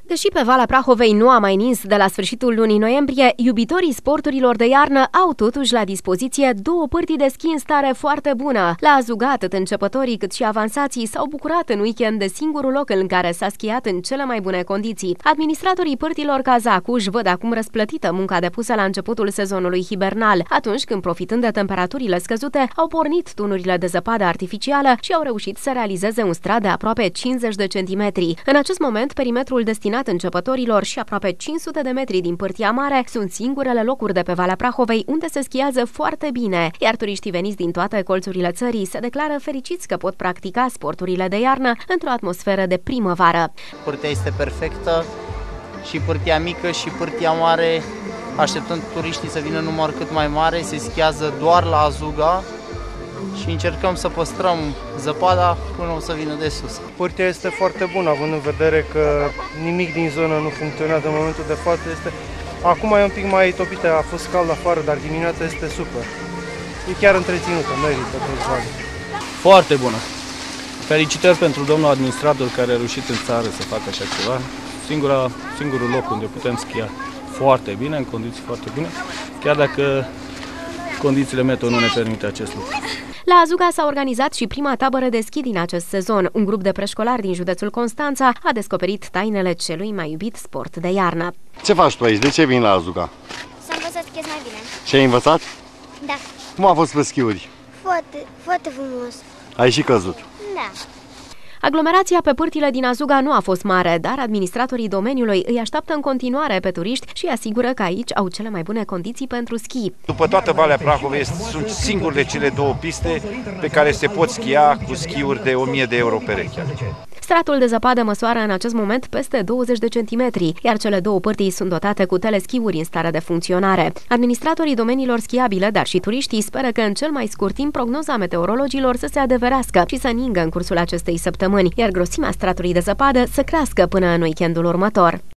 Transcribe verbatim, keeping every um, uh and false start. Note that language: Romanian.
Deși pe Valea Prahovei nu a mai nins de la sfârșitul lunii noiembrie, iubitorii sporturilor de iarnă au totuși la dispoziție două pârtii de schi în stare foarte bună. La Azuga, atât începătorii cât și avansații s-au bucurat în weekend de singurul loc în care s-a schiat în cele mai bune condiții. Administratorii pârtilor Cazacu își văd acum răsplătită munca depusă la începutul sezonului hibernal, atunci când, profitând de temperaturile scăzute, au pornit tunurile de zăpadă artificială și au reușit să realizeze un strat de aproape cincizeci de centimetri. În acest moment, perimetrul destinat începătorilor și aproape cinci sute de metri din Pârtia Mare sunt singurele locuri de pe Valea Prahovei unde se schiază foarte bine, iar turiștii veniți din toate colțurile țării se declară fericiți că pot practica sporturile de iarnă într-o atmosferă de primăvară. Pârtia este perfectă, și Pârtia mică și Pârtia Mare, așteptând turiștii să vină număr cât mai mare, se schiază doar la Azuga și încercăm să păstrăm zăpada până o să vină de sus. Pârtia este foarte bună, având în vedere că nimic din zonă nu funcționează în momentul de față. Este... Acum e un pic mai topită, a fost cald afară, dar dimineața este super. E chiar întreținută, merită toți banii. Foarte bună! Felicitări pentru domnul administrator care a reușit în țară să facă așa ceva. Singura, singurul loc unde putem schia foarte bine, în condiții foarte bune, chiar dacă condițiile meteo nu ne permite acest lucru. La Azuga s-a organizat și prima tabără de schi din acest sezon. Un grup de preșcolari din județul Constanța a descoperit tainele celui mai iubit sport de iarnă. Ce faci tu aici? De ce vin la Azuga? Să învăț să schiez mai bine. Ce ai învățat? Da. Cum a fost pe schiuri? Foarte, foarte frumos. Ai și căzut? Da. Aglomerația pe pârtile din Azuga nu a fost mare, dar administratorii domeniului îi așteaptă în continuare pe turiști și asigură că aici au cele mai bune condiții pentru schi. După toată Valea Prahovei sunt singuri de cele două piste pe care se pot schia cu schiuri de o mie de euro pereche. Stratul de zăpadă măsoară în acest moment peste douăzeci de centimetri, iar cele două pârtii sunt dotate cu teleschiuri în stare de funcționare. Administratorii domeniilor schiabile, dar și turiștii, speră că în cel mai scurt timp prognoza meteorologilor să se adeverească și să ningă în cursul acestei săptămâni, iar grosimea stratului de zăpadă să crească până în weekendul următor.